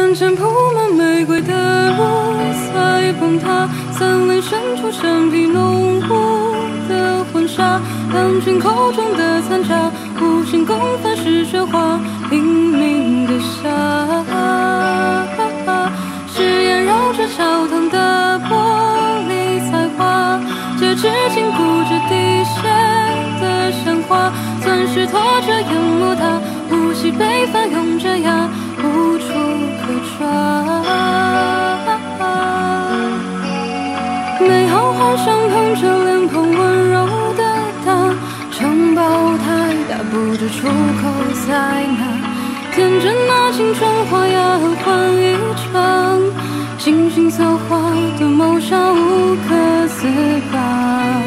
眼前铺满玫瑰的路，随风踏，森林深处身披浓雾的婚纱，狼群口中的残渣，无心公分是雪花，拼命的下。誓言绕着教堂的玻璃彩画，截至禁锢着滴血的鲜花，钻石拖着淹没它，呼吸被翻涌着牙，无处可抓。美好幻想捧着脸庞温柔的她，城堡太大，不知出口在哪。天真那青春花样换一场，精心策划的谋杀无可自拔。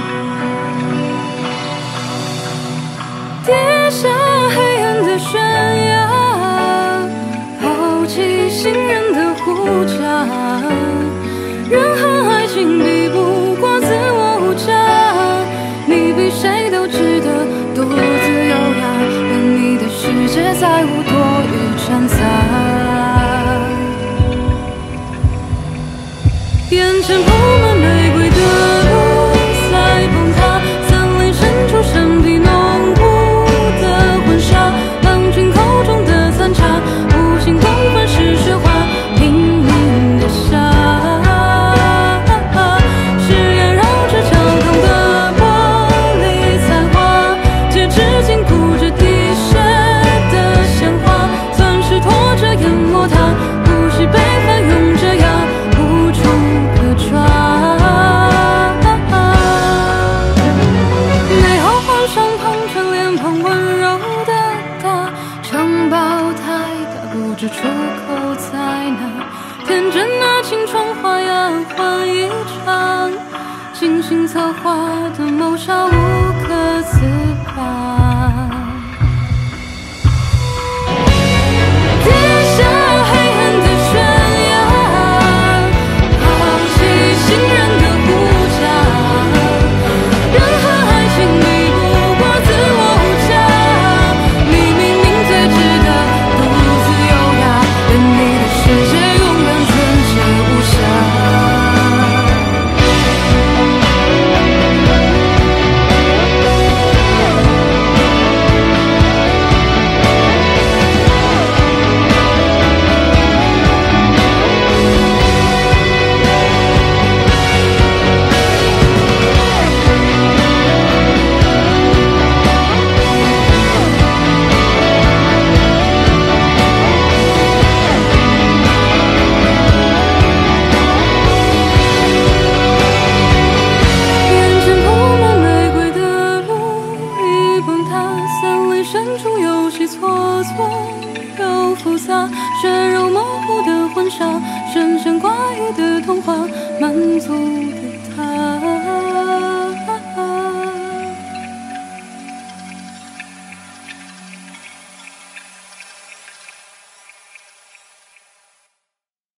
跌下黑暗的悬崖，抛弃信任的护驾，人和爱情比不过自我无价，你比谁都值得独自优雅，愿你的世界再无多余掺杂。眼前铺满玫瑰的路，随风踏，森林深处身披浓雾的婚纱，狼群口中的残渣，无心公分是雪花，拼命的下。誓言绕着教堂的玻璃彩画，截至禁锢着滴血的鲜花，钻石拖着淹没它，呼吸被翻涌着牙，无处可抓。美好幻想捧着脸庞温柔的她，城堡太大，不知出口在哪。天真的青春花样换一场，精心策划的谋杀无可自拔。跌下黑暗的悬崖，抛弃信任的护驾，人和爱情比不过自我无价，你明明最值得独自优雅，愿你的世界永远纯洁无瑕。眼前铺满玫瑰的路，一崩塌，森林深处有些错综又复杂，血肉模糊的婚纱，神仙怪异的童话，满足的他。